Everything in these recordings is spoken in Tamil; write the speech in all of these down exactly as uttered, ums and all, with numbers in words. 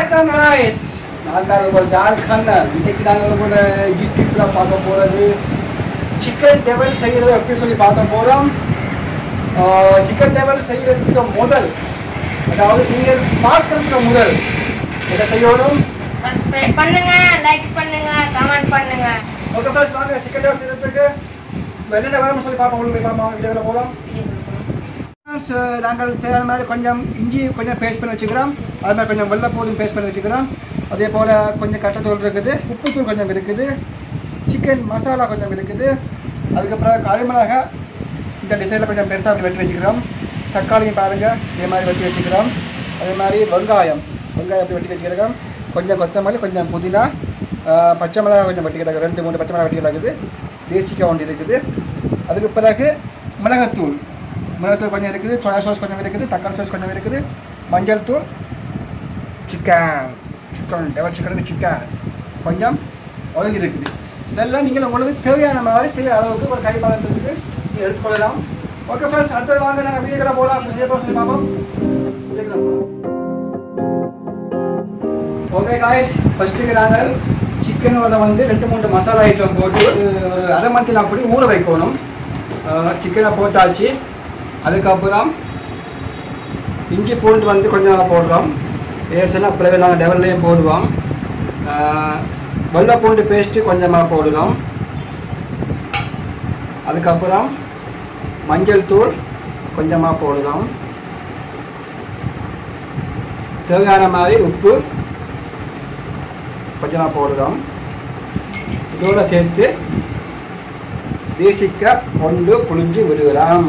வணக்கம் guys. நான் தான் உங்கள் ஜார்க்கண்ணன். இன்னைக்கு நாங்கள் உங்களோட யூடியூப்ல பார்க்க போறது சிக்கன் டெவல் செய்யறது எப்படி சொல்லி பார்க்க போறோம். சிக்கன் டெவல் செய்யறதுக்கு முதல், அதாவது நீங்கள் பார்க்கறதுக்கு முதல் என்ன செய்யணும்? சப்ஸ்கிரைப் பண்ணுங்க, லைக் பண்ணுங்க, கமெண்ட் பண்ணுங்க. ஓகே ஃப்ரெண்ட்ஸ், வாங்க சிக்கன் டெவல் செய்யறதுக்கு என்னென்ன வேணும்னு சொல்லி பார்ப்போம். உங்களுக்கு பார்ப்போம், வீடியோவில் போகலாம். நாங்கள் தேவையான மாதிரி கொஞ்சம் இஞ்சி கொஞ்சம் பேஸ்ட் பண்ணி வச்சுக்கிறோம். அது மாதிரி கொஞ்சம் வெள்ளைப்பூடும் பேஸ்ட் பண்ணி வச்சுக்கிறோம். அதே போல் கொஞ்சம் கட்டத்தூள் இருக்குது, உப்புத்தூள் கொஞ்சம் இருக்குது, சிக்கன் மசாலா கொஞ்சம் இருக்குது. அதுக்கப்புறம் கறிமிளகா இந்த டிசைனில் கொஞ்சம் பெருசாக அப்படி வெட்டி வச்சுக்கிறோம். தக்காளியும் பாருங்கள் இதே மாதிரி வெட்டி வச்சுக்கிறோம். அதே மாதிரி வெங்காயம் வெங்காயம் அப்படி வெட்டி வச்சுக்கிறோம். கொஞ்சம் கொத்தமல்லி, கொஞ்சம் புதினா, பச்சை மிளகா கொஞ்சம் வெட்டி கிடக்கு, ரெண்டு மூணு பச்சை மிளகா வெட்டி கிடக்குது. தேசிக்காய் ஒன்று இருக்குது. அதுக்கு பிறகு மிளகாத்தூள் மிளகாத்தூள் கொஞ்சம் இருக்குது, சோயா சாஸ் கொஞ்சம் இருக்குது, தக்காளி சாஸ் கொஞ்சம் இருக்குது, மஞ்சள் தூள், சிக்கன் சிக்கன் டெவல் சிக்கனுக்கு சிக்கன் கொஞ்சம் ஆயில் இருக்குது. இதெல்லாம் நீங்கள் உங்களுக்கு தேவையான மாதிரி தேவையான அளவுக்கு ஒரு கை பாதத்துக்கு நீங்கள் எடுத்துக்கொள்ளலாம். ஓகே ஃப்ரெண்ட்ஸ், அடுத்தது வாங்க நாங்கள் வீடியோக்களை போகலாம். அப்படி செய்ய போக சொல்லி பார்ப்போம். வீடியோக்களை போகலாம். ஓகே காய்ஸ், ஃபஸ்ட்டுக்கு நாங்கள் சிக்கனோட வந்து ரெண்டு மூணு மசாலா ஐட்டம் போட்டு ஒரு அரை மணி அப்படி ஊற வைக்கணும். சிக்கனை போட்டாச்சு. அதுக்கப்புறம் இஞ்சி பூண்டு வந்து கொஞ்சம் போடுறோம். ஏற்சனா பிறகு நாங்கள் டெவல்லையும் போடுவோம். வெள்ளை பூண்டு பேஸ்ட்டு கொஞ்சமாக போடுறோம். அதுக்கப்புறம் மஞ்சள் தூள் கொஞ்சமாக போடுறோம். தேவையான மாதிரி உப்பு கொஞ்சமாக போடுறோம். இதோடு சேர்த்து தேசிக்காய் கொண்டு புளிஞ்சு விடுகிறோம்.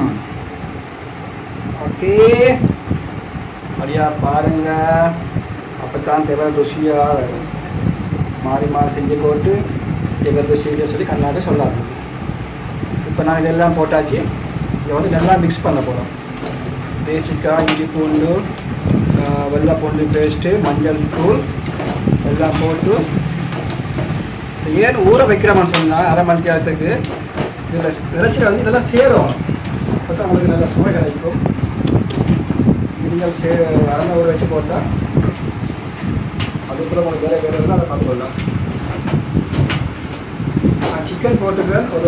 ஓகே, அப்படியா பாருங்க, அப்போத்தான் டெவல் ருசியாக வரும். மாறி மாறி செஞ்சு போட்டு டெவல் ருசின்னு சொல்லி கண்ணாடி சொல்லாது. இப்போ நான் இதெல்லாம் போட்டாச்சு. இதை வந்து நல்லா மிக்ஸ் பண்ண போகிறோம். தேசிக்காய், இஞ்சி பூண்டு, வெள்ளை பூண்டு பேஸ்ட்டு, மஞ்சள் தூள் எல்லாம் போட்டு ஏன் ஊற வைக்கிறோம்னு சொன்னால் அரை மணி நேரத்துக்கு இதில் இறைச்சியில் வந்து இதெல்லாம் சேரும். அப்போ தான் உங்களுக்கு நல்ல சுவை கிடைக்கும். நீங்கள் சே அரை ஊற வச்சு போட்டால் அதுக்குள்ள உங்களுக்கு வேலை வேறு இருந்தால் அதை பார்த்துக்கொள்ளலாம். நான் சிக்கன் போட்டுக்கிறேன். ஒரு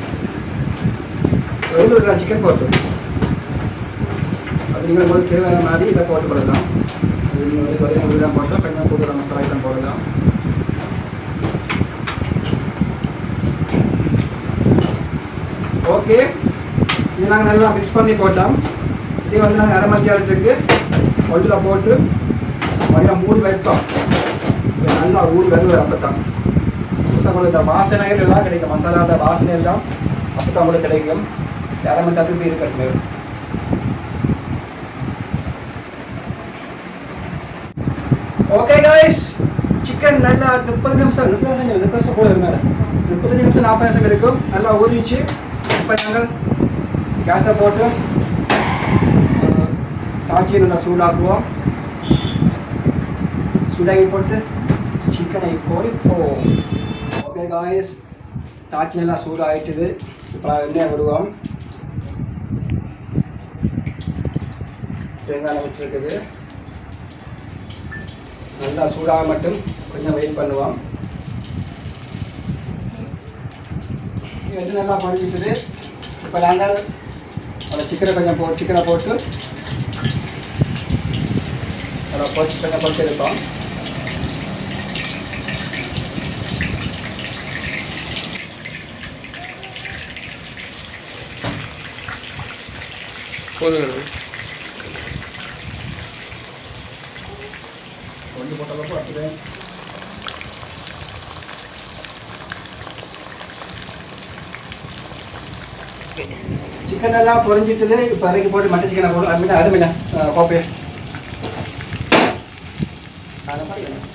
எழுநூறு கிராம் சிக்கன் போட்டு அது நீங்கள் உங்களுக்கு தேவையான மாதிரி இதை போட்டு போடலாம். அது நீங்கள் வந்து பதினஞ்சு கிராம் போட்டால் கொஞ்சம் கூடுதல் மசாலா ஐட்டம் போடலாம். ஓகே, இது நாங்கள் நல்லா மிக்ஸ் பண்ணி போட்டோம். இதே வந்து நாங்கள் அரை மணி நேரத்துக்கு ஒன்றில் போட்டு கொஞ்சம் மூடி வைப்போம். நல்லா ஊறி வருவார். அப்போ தான் அப்போ தான் உங்களுக்கு வாசனைகள் எல்லாம் கிடைக்கும். மசாலாவோட வாசனை எல்லாம் அப்போ தான் உங்களுக்கு கிடைக்கும். அரை மணி நேரத்துக்கு இருக்கட்டும். ஓகே காய்ஸ், சிக்கன் நல்லா முப்பது நிமிஷம் முப்பது நிமிஷம் முப்பது நிமிஷம் கூட இருந்தாங்க. முப்பத்தஞ்சு நிமிஷம் நாற்பது நிமிஷம் இருக்கும். நல்லா ஊறிச்சு. இப்போ நாங்கள் கேஸை போட்டு தாச்சி நல்லா சூடாக்குவோம். சூடாகி போட்டு சிக்கனை போய்ப்போம். ஓகே காய்ஸ், தாச்சி நல்லா சூடாகிட்டுது. இப்போ எண்ணெய் விடுவோம். தேங்காய் வச்சுருக்குது. நல்லா சூடாக மட்டும் கொஞ்சம் வெயிட் பண்ணுவோம். இது நல்லா பொரிஞ்சிட்டுது. இப்போ நாங்கள் அதை சிக்கனை கொஞ்சம் போ சிக்கனை போட்டு அதை பொரிச்சு கொஞ்சம் பொரிச்சு எடுப்போம். ஒன்று போட்டளவுக்கு அப்படியே சிக்கன் எல்லாம் பொரிஞ்சிட்டுது. இப்போ அரைக்கி போட்டு மட்டன் சிக்கனை போட்டு அப்படின்னா அருமையா கோப்பையா அதை பாருங்க.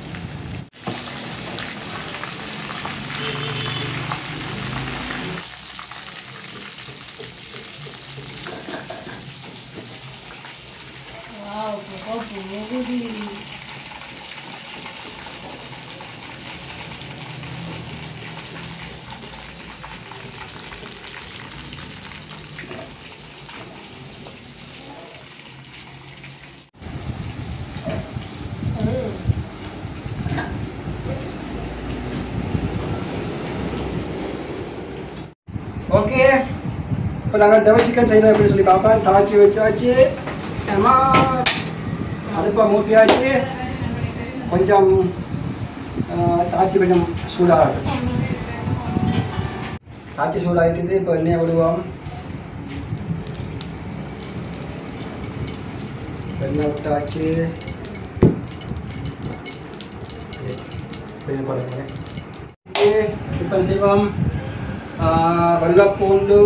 இப்போ நாங்கள் டபுள் சிக்கன் செய்யணும் அப்படின்னு சொல்லி பார்ப்பேன். தாச்சி வச்சாச்சு, ஏமா அடுப்பை மூட்டியாச்சு. கொஞ்சம் தாச்சி கொஞ்சம் சூடாகும். தாச்சி சூடாகிட்டு இப்போ எண்ணெயை விடுவோம். எண்ணெய் விட்டாச்சு. இப்போ செய்வோம் வெள்ளைப்பூண்டு,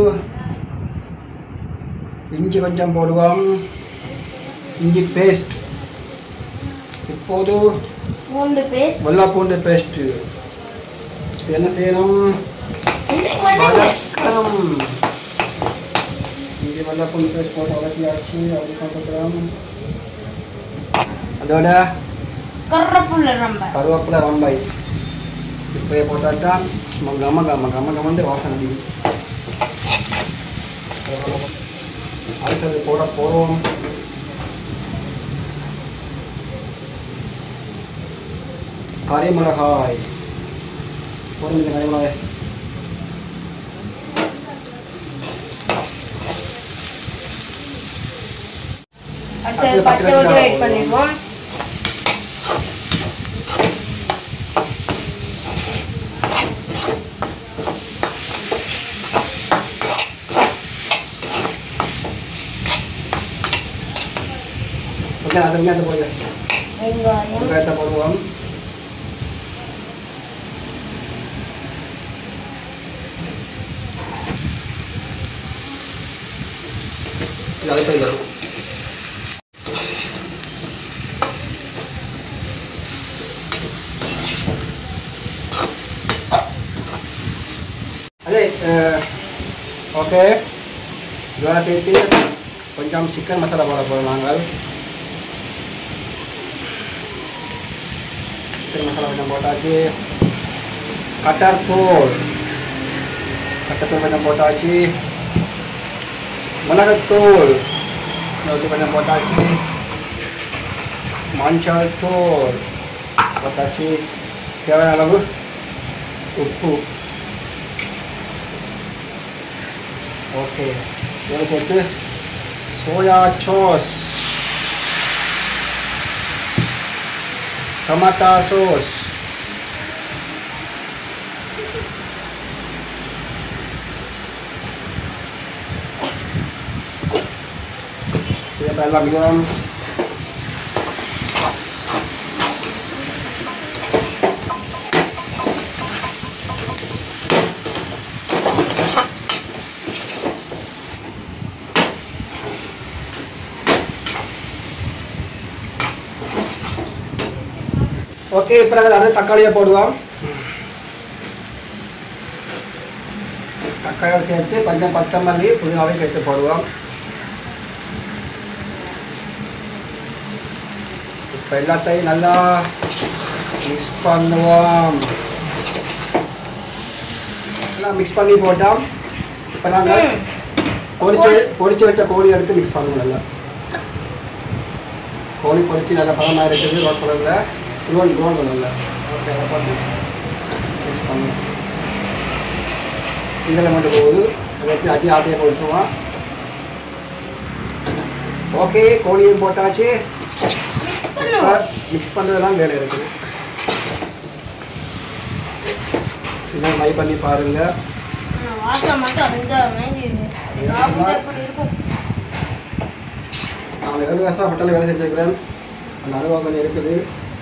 இஞ்சி கொஞ்சம் போடுவோம். இஞ்சி பேஸ்ட். இப்போது பூண்டு பேஸ்ட், வெள்ளைப்பூண்டு பேஸ்ட்டு என்ன செய்யணும்? வதக்கணும். இஞ்சி வெள்ளைப்பூண்டு பேஸ்ட் போட்டு வதக்கியாச்சு. அப்படி போட்டுக்கலாம். அதோட கருவேப்பிலை ரம்பை கருவேப்பிலை ரம்பை இப்போயே போட்டாச்சா கம கம கம கமந்து வாசனை அடிக்குது. அடுத்தது போட போகிறோம். கறிமிளகாய் போடுங்க. கறிமிளகாய் அடுத்து பச்சை மிளகாய் ஆட் பண்ணிடுவோம். அது வெங்காயத்தை போடுங்க. வெங்காயம் வெங்காயத்தை போடுவோம். அதே ஓகே, இதோட சேர்த்து கொஞ்சம் சிக்கன் மசாலா போட போகிறோம். நாங்கள் சிக்கன் மசாலா கொஞ்சம் போட்டாச்சு. கட்டர்தூள் கட்டர்தூள் கொஞ்சம் போட்டாச்சு. மிளகுத்தூள் கொஞ்சம் போட்டாச்சு. மஞ்சள் தூள் போட்டாச்சு. தேவையான அளவு உப்பு. ஓகே, இதோட சேர்த்து சோயா சாஸ், டமாட்டா சாஸ், இதை எல்லாம் மிகவும் ஓகே. இப்போ நாங்கள் அது தக்காளியை போடுவோம். தக்காளியை சேர்த்து கொஞ்சம் கொத்தமல்லி புதினாவை சேர்த்து போடுவோம். இப்போ எல்லாத்தையும் நல்லா மிக்ஸ் பண்ணுவோம். எல்லாம் மிக்ஸ் பண்ணி போட்டோம். இப்போ நாங்கள் பொரிச்சு பொரிச்சு வச்ச கோழி எடுத்து மிக்ஸ் பண்ணுவோம். நல்லா கோழி பொரிச்சு நல்லா பழமாக இருக்குது. ரோஸ் கலரில் ரோல் ரோல் பண்ணல. ஓகே, அதை பார்த்து மிக்ஸ் பண்ணுவோம். இதில் மட்டும் போகுது. அதை எப்படி அடி ஆட்டையை போட்டுருவோம். ஓகே, கோழியும் போட்டாச்சு. மிக்ஸ் பண்ணுறதுலாம் வேலை இருக்குது. இன்னும் மை பண்ணி பாருங்கள். நான் ஏழு வருஷம் ஹோட்டலில் வேலை செஞ்சுருக்கிறேன். அந்த அனுபவம் கொஞ்சம் இருக்குது.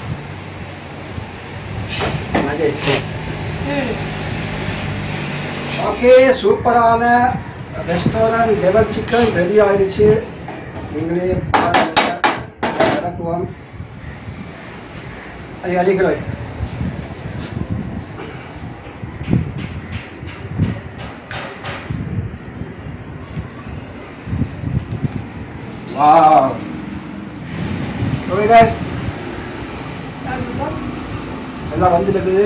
ஓகே, சூப்பரான ரெஸ்டாரண்ட் டபுள் சிக்கன் ரெடி ஆயிடுச்சு. நீங்களே இறக்குவோம். அது அழிக்கிறோம். Wow. Okay guys. எல்லாம் வந்துருக்குது.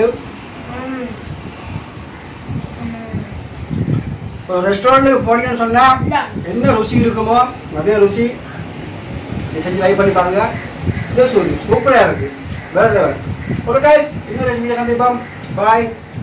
இப்போ ரெஸ்டாரண்ட்டுக்கு போனீங்கன்னு சொன்னால் என்ன ருசி இருக்குமோ அதே ருசி இதை செஞ்சு ட்ரை பண்ணி பாருங்க. இதே சொல்லி சூப்பராக இருக்குது. வேறு லெவல். ஓகே கைஸ், இன்னொரு வீடியோ சந்திப்போம். பாய்.